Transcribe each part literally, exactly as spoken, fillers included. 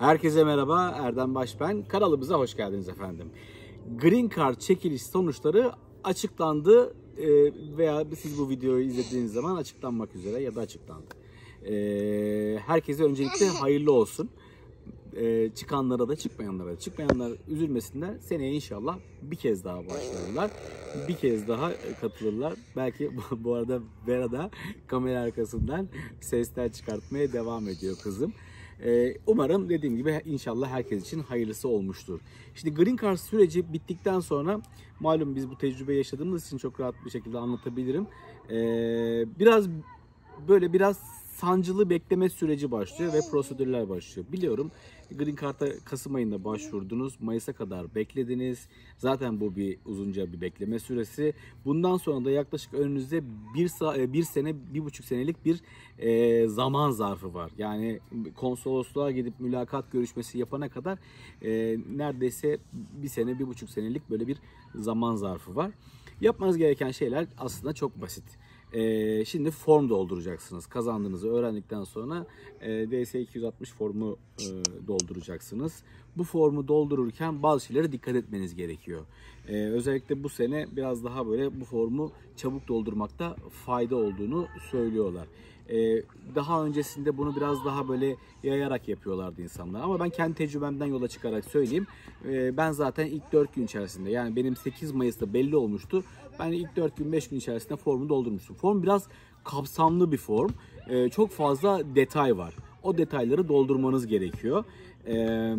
Herkese merhaba, Erdem Baş ben. Kanalımıza hoş geldiniz efendim. Green Card çekiliş sonuçları açıklandı veya siz bu videoyu izlediğiniz zaman açıklanmak üzere ya da açıklandı. Herkese öncelikle hayırlı olsun. Çıkanlara da çıkmayanlara da. Çıkmayanlar üzülmesinler. Seneye inşallah bir kez daha başlarlar. Bir kez daha katılırlar. Belki bu arada Vera da kamera arkasından sesler çıkartmaya devam ediyor kızım. Umarım dediğim gibi inşallah herkes için hayırlısı olmuştur. Şimdi Green Card süreci bittikten sonra malum biz bu tecrübeyi yaşadığımız için çok rahat bir şekilde anlatabilirim. Biraz böyle biraz sancılı bekleme süreci başlıyor ve prosedürler başlıyor. Biliyorum Green Card'a Kasım ayında başvurdunuz. Mayıs'a kadar beklediniz. Zaten bu bir uzunca bir bekleme süresi. Bundan sonra da yaklaşık önünüzde bir, bir sene, bir buçuk senelik bir e, zaman zarfı var. Yani konsolosluğa gidip mülakat görüşmesi yapana kadar e, neredeyse bir sene, bir buçuk senelik böyle bir zaman zarfı var. Yapmanız gereken şeyler aslında çok basit. Ee, şimdi form dolduracaksınız. Kazandığınızı öğrendikten sonra e, D S iki yüz altmış formu e, dolduracaksınız. Bu formu doldururken bazı şeylere dikkat etmeniz gerekiyor. Ee, özellikle bu sene biraz daha böyle bu formu çabuk doldurmakta fayda olduğunu söylüyorlar. Ee, daha öncesinde bunu biraz daha böyle yayarak yapıyorlardı insanlar. Ama ben kendi tecrübemden yola çıkarak söyleyeyim. Ee, ben zaten ilk dört gün içerisinde, yani benim sekiz Mayıs'ta belli olmuştu. Ben ilk dört gün beş gün içerisinde formu doldurmuştum. Form biraz kapsamlı bir form. Ee, çok fazla detay var. O detayları doldurmanız gerekiyor. Ee,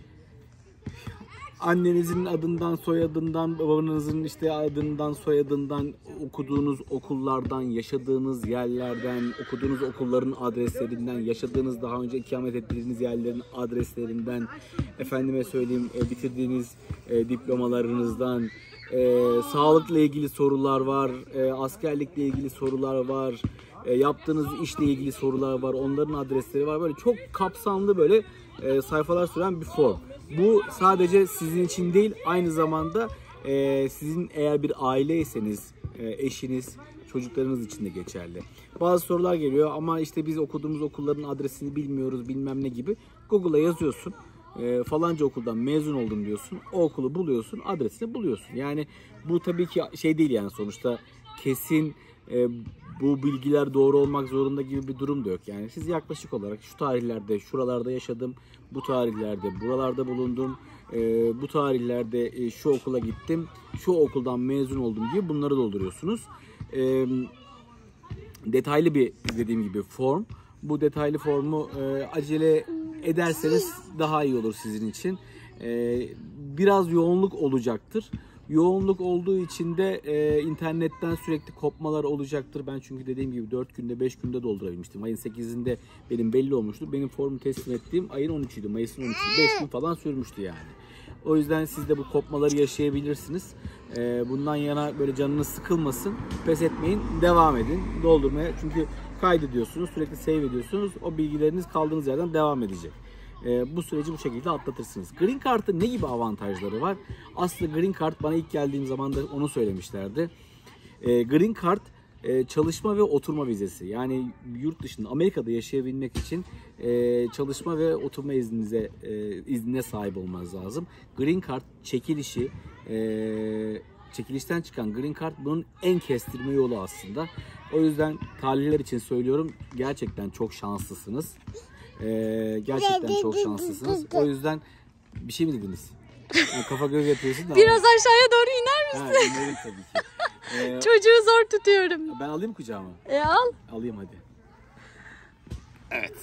Annenizin adından, soyadından, babanızın işte adından, soyadından, okuduğunuz okullardan, yaşadığınız yerlerden, okuduğunuz okulların adreslerinden, yaşadığınız daha önce ikamet ettiğiniz yerlerin adreslerinden, efendime söyleyeyim bitirdiğiniz e, diplomalarınızdan, e, sağlıkla ilgili sorular var, e, askerlikle ilgili sorular var, e, yaptığınız işle ilgili sorular var, onların adresleri var. Böyle çok kapsamlı böyle e, sayfalar süren bir form. Bu sadece sizin için değil, aynı zamanda e, sizin eğer bir aileyseniz, e, eşiniz, çocuklarınız için de geçerli. Bazı sorular geliyor ama işte biz okuduğumuz okulların adresini bilmiyoruz, bilmem ne gibi. Google'a yazıyorsun, e, falanca okuldan mezun oldum diyorsun, o okulu buluyorsun, adresini buluyorsun. Yani bu tabii ki şey değil, yani sonuçta kesin e, bu bilgiler doğru olmak zorunda gibi bir durum da yok. Yani siz yaklaşık olarak şu tarihlerde, şuralarda yaşadım, bu tarihlerde buralarda bulundum, e, bu tarihlerde e, şu okula gittim, şu okuldan mezun oldum gibi bunları dolduruyorsunuz. E, detaylı bir, dediğim gibi, form. Bu detaylı formu e, acele ederseniz daha iyi olur sizin için. E, biraz yoğunluk olacaktır. Yoğunluk olduğu için de e, internetten sürekli kopmalar olacaktır. Ben çünkü dediğim gibi dört günde beş günde doldurabilmiştim. Ayın sekizinde benim belli olmuştu. Benim formu teslim ettiğim ayın on üçüydü. Mayıs'ın on üçüydü. beş gün falan sürmüştü yani. O yüzden siz de bu kopmaları yaşayabilirsiniz. E, bundan yana böyle canınız sıkılmasın. Pes etmeyin. Devam edin. Doldurmaya. Çünkü kaydediyorsunuz. Sürekli save ediyorsunuz. O bilgileriniz kaldığınız yerden devam edecek. E, bu süreci bu şekilde atlatırsınız. Green Card'ın ne gibi avantajları var? Aslında Green Card, bana ilk geldiğim zaman da onu söylemişlerdi. E, Green Card e, çalışma ve oturma vizesi. Yani yurt dışında, Amerika'da yaşayabilmek için e, çalışma ve oturma izninize e, iznine sahip olmanız lazım. Green Card çekilişi, e, çekilişten çıkan Green Card bunun en kestirme yolu aslında. O yüzden talihler için söylüyorum, gerçekten çok şanslısınız. Ee, gerçekten çok şanslısınız. O yüzden bir şey mi dediniz? Yani kafa göz yapıyorsun da. Biraz aşağıya doğru iner misin? Ha, inerim tabii ki. Ee, Çocuğu zor tutuyorum. Ben alayım kucağıma. E al. Alayım hadi. Evet.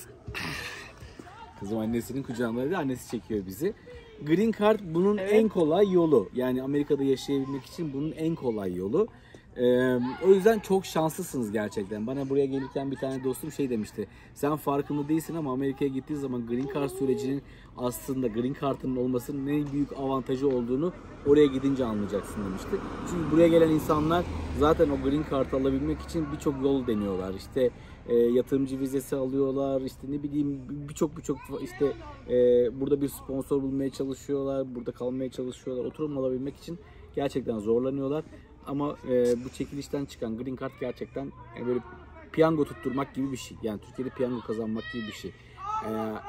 Kızım annesinin kucağındaydı. Annesi çekiyor bizi. Green Card bunun evet. en kolay yolu. Yani Amerika'da yaşayabilmek için bunun en kolay yolu. Ee, o yüzden çok şanslısınız gerçekten. Bana buraya gelirken bir tane dostum şey demişti. Sen farkında değilsin ama Amerika'ya gittiğin zaman Green Card sürecinin, aslında Green Card'ın olmasının ne büyük avantajı olduğunu oraya gidince anlayacaksın demişti. Çünkü buraya gelen insanlar zaten o Green Card'ı alabilmek için birçok yol deniyorlar. İşte e, yatırımcı vizesi alıyorlar. İşte ne bileyim birçok birçok işte e, burada bir sponsor bulmaya çalışıyorlar. Burada kalmaya çalışıyorlar. Oturum alabilmek için gerçekten zorlanıyorlar. Ama e, bu çekilişten çıkan Green Card gerçekten e, böyle piyango tutturmak gibi bir şey. Yani Türkiye'de piyango kazanmak gibi bir şey. E,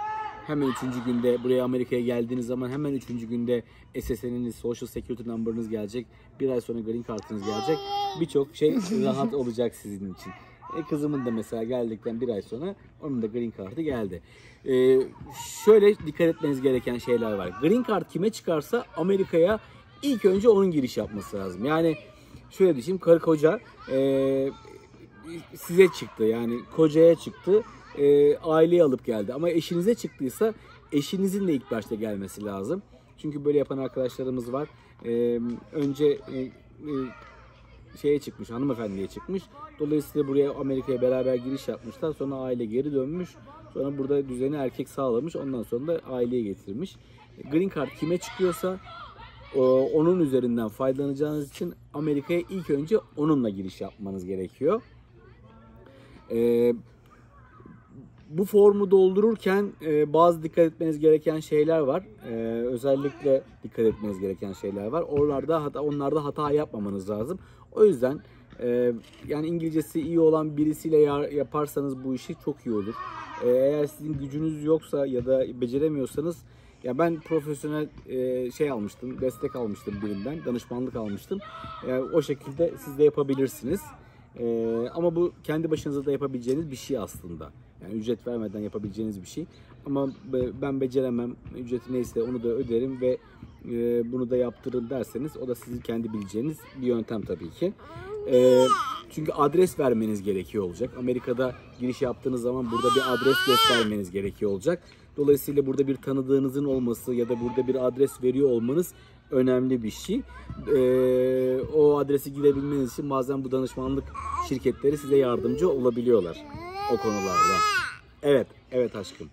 hemen üçüncü günde buraya Amerika'ya geldiğiniz zaman hemen üçüncü günde S S N'iniz, Social Security Number'ınız gelecek. Bir ay sonra Green Card'ınız gelecek. Birçok şey rahat olacak sizin için. E, kızımın da mesela geldikten bir ay sonra onun da Green Card'ı geldi. E, şöyle dikkat etmeniz gereken şeyler var. Green Card kime çıkarsa Amerika'ya ilk önce onun giriş yapması lazım. Yani şöyle düşünün, karı koca e, size çıktı, yani kocaya çıktı, e, aileyi alıp geldi. Ama eşinize çıktıysa eşinizin de ilk başta gelmesi lazım. Çünkü böyle yapan arkadaşlarımız var. E, önce e, e, şeye çıkmış, hanımefendiye çıkmış. Dolayısıyla buraya Amerika'ya beraber giriş yapmışlar. Sonra aile geri dönmüş. Sonra burada düzeni erkek sağlamış. Ondan sonra da aileye getirmiş. Green Card kime çıkıyorsa onun üzerinden faydalanacağınız için Amerika'ya ilk önce onunla giriş yapmanız gerekiyor. Ee, bu formu doldururken e, bazı dikkat etmeniz gereken şeyler var. Ee, özellikle dikkat etmeniz gereken şeyler var. Oralarda hata, onlarda hata yapmamanız lazım. O yüzden e, yani İngilizcesi iyi olan birisiyle yaparsanız bu işi çok iyi olur. Ee, eğer sizin gücünüz yoksa ya da beceremiyorsanız, ya ben profesyonel e, şey almıştım, destek almıştım birinden, danışmanlık almıştım. Yani o şekilde siz de yapabilirsiniz. E, ama bu kendi başınıza da yapabileceğiniz bir şey aslında. Yani ücret vermeden yapabileceğiniz bir şey. Ama ben beceremem, ücreti neyse onu da öderim ve e, bunu da yaptırın derseniz o da sizin kendi bileceğiniz bir yöntem tabii ki. E, çünkü adres vermeniz gerekiyor olacak. Amerika'da giriş yaptığınız zaman burada bir adres göstermeniz gerekiyor olacak. Dolayısıyla burada bir tanıdığınızın olması ya da burada bir adres veriyor olmanız önemli bir şey. Ee, o adresi girebilmeniz için bazen bu danışmanlık şirketleri size yardımcı olabiliyorlar o konularda. Evet, evet aşkım.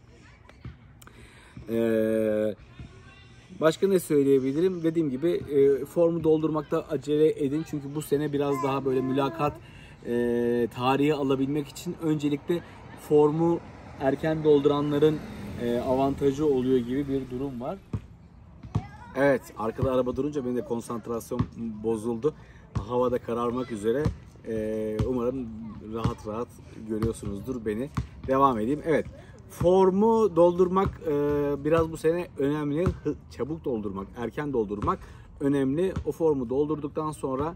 Ee, başka ne söyleyebilirim? Dediğim gibi e, formu doldurmakta acele edin. Çünkü bu sene biraz daha böyle mülakat e, tarihi alabilmek için öncelikle formu erken dolduranların avantajı oluyor gibi bir durum var. Evet, arkada araba durunca benim de konsantrasyon bozuldu. Havada kararmak üzere. Umarım rahat rahat görüyorsunuzdur beni. Devam edeyim. Evet, formu doldurmak biraz bu sene önemli. Çabuk doldurmak, erken doldurmak önemli. O formu doldurduktan sonra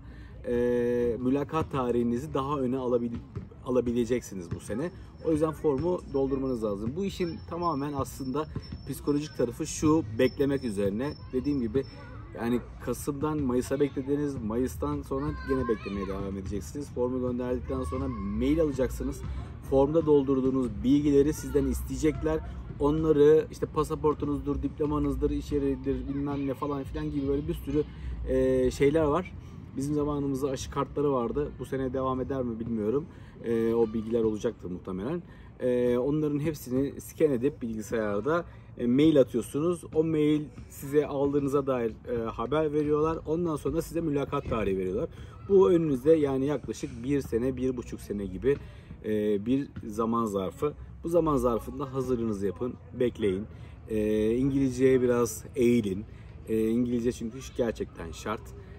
mülakat tarihinizi daha öne alabil alabileceksiniz bu sene. O yüzden formu doldurmanız lazım. Bu işin tamamen aslında psikolojik tarafı şu: beklemek üzerine. Dediğim gibi yani Kasım'dan Mayıs'a beklediniz. Mayıs'tan sonra gene beklemeye devam edeceksiniz. Formu gönderdikten sonra mail alacaksınız. Formda doldurduğunuz bilgileri sizden isteyecekler. Onları işte pasaportunuzdur, diplomanızdır, iş yeridir, bilmem ne falan filan gibi böyle bir sürü e, şeyler var. Bizim zamanımızda aşı kartları vardı. Bu sene devam eder mi bilmiyorum. E, o bilgiler olacaktır muhtemelen. E, onların hepsini scan edip bilgisayarda e, mail atıyorsunuz. O mail size aldığınıza dair e, haber veriyorlar. Ondan sonra size mülakat tarihi veriyorlar. Bu önünüzde yani yaklaşık bir sene, bir buçuk sene gibi e, bir zaman zarfı. Bu zaman zarfında hazırlığınızı yapın, bekleyin. E, İngilizceye biraz eğilin. E, İngilizce çünkü gerçekten şart.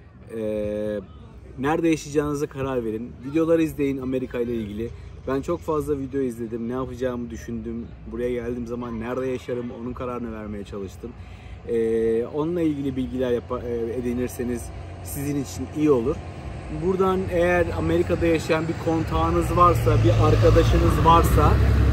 Ee, nerede yaşayacağınıza karar verin. Videoları izleyin Amerika ile ilgili. Ben çok fazla video izledim. Ne yapacağımı düşündüm. Buraya geldiğim zaman nerede yaşarım onun kararını vermeye çalıştım. Ee, onunla ilgili bilgiler yap- edinirseniz sizin için iyi olur. Buradan eğer Amerika'da yaşayan bir kontağınız varsa, bir arkadaşınız varsa,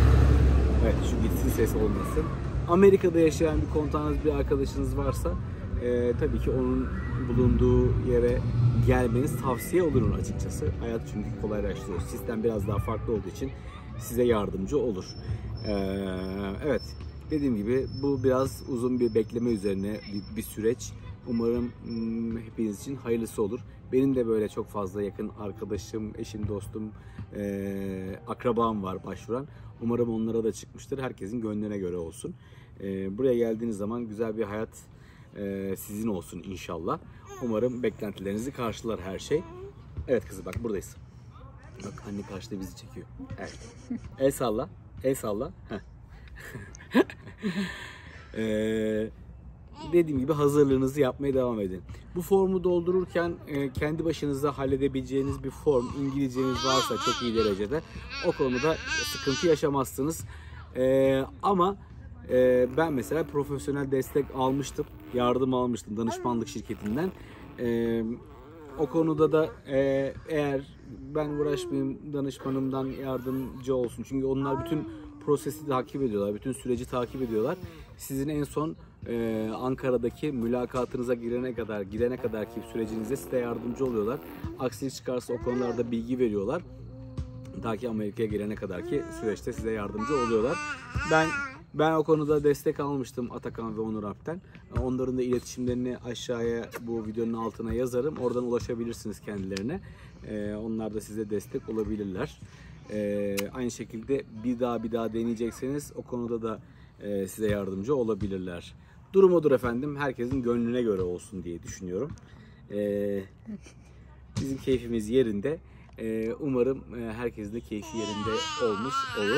evet şu gitsin ses olmasın. Amerika'da yaşayan bir kontağınız, bir arkadaşınız varsa Ee, tabii ki onun bulunduğu yere gelmeniz tavsiye olur açıkçası. Hayat çünkü kolaylaştırıyor. Sistem biraz daha farklı olduğu için size yardımcı olur. Ee, evet, dediğim gibi bu biraz uzun bir bekleme üzerine bir, bir süreç. Umarım hmm, hepiniz için hayırlısı olur. Benim de böyle çok fazla yakın arkadaşım, eşim, dostum, e, akrabam var başvuran. Umarım onlara da çıkmıştır. Herkesin gönlüne göre olsun. E, buraya geldiğiniz zaman güzel bir hayat Ee, sizin olsun inşallah. Umarım beklentilerinizi karşılar her şey. Evet kızım bak buradayız. Bak anne karşıda bizi çekiyor. Evet. El salla. El salla. ee, dediğim gibi hazırlığınızı yapmaya devam edin. Bu formu doldururken e, kendi başınıza halledebileceğiniz bir form. İngilizceniz varsa çok iyi derecede o konuda sıkıntı yaşamazsınız. E, ama Ee, ben mesela profesyonel destek almıştım, yardım almıştım danışmanlık şirketinden. Ee, o konuda da e, eğer ben uğraşmayayım, danışmanımdan yardımcı olsun. Çünkü onlar bütün prosesi takip ediyorlar, bütün süreci takip ediyorlar. Sizin en son e, Ankara'daki mülakatınıza girene kadar, girene kadar ki sürecinize size yardımcı oluyorlar. Aksilik çıkarsa o konularda bilgi veriyorlar. Ta ki Amerika'ya gelene kadar ki süreçte size yardımcı oluyorlar. Ben ben o konuda destek almıştım Atakan ve Onur Alp'ten. Onların da iletişimlerini aşağıya bu videonun altına yazarım. Oradan ulaşabilirsiniz kendilerine. Ee, onlar da size destek olabilirler. Ee, aynı şekilde bir daha bir daha deneyecekseniz o konuda da e, size yardımcı olabilirler. Durum odur efendim. Herkesin gönlüne göre olsun diye düşünüyorum. Ee, bizim keyfimiz yerinde. Ee, umarım e, herkesin de keyfi yerinde olmuş olur.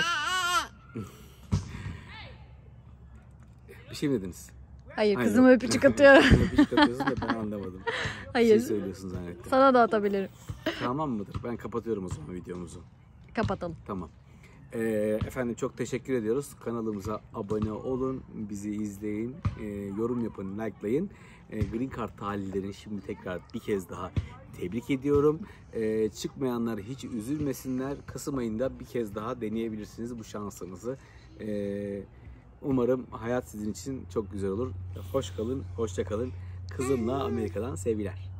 Bir şey mi dediniz? Hayır, Aynen. kızıma öpücük atıyorum. Öpücük atıyorsun da ben anlamadım. Hayır. Bir şey söylüyorsun zannettim. Sana da atabilirim. Tamam mıdır? Ben kapatıyorum o zaman videomuzu. Kapatalım. Tamam. Ee, efendim çok teşekkür ediyoruz. Kanalımıza abone olun, bizi izleyin, e, yorum yapın, likelayın. E, Green Card talihlerini şimdi tekrar bir kez daha tebrik ediyorum. E, çıkmayanlar hiç üzülmesinler. Kasım ayında bir kez daha deneyebilirsiniz bu şansınızı. E, umarım hayat sizin için çok güzel olur. Hoş kalın, hoşça kalın. Kızımla Amerika'dan sevgiler.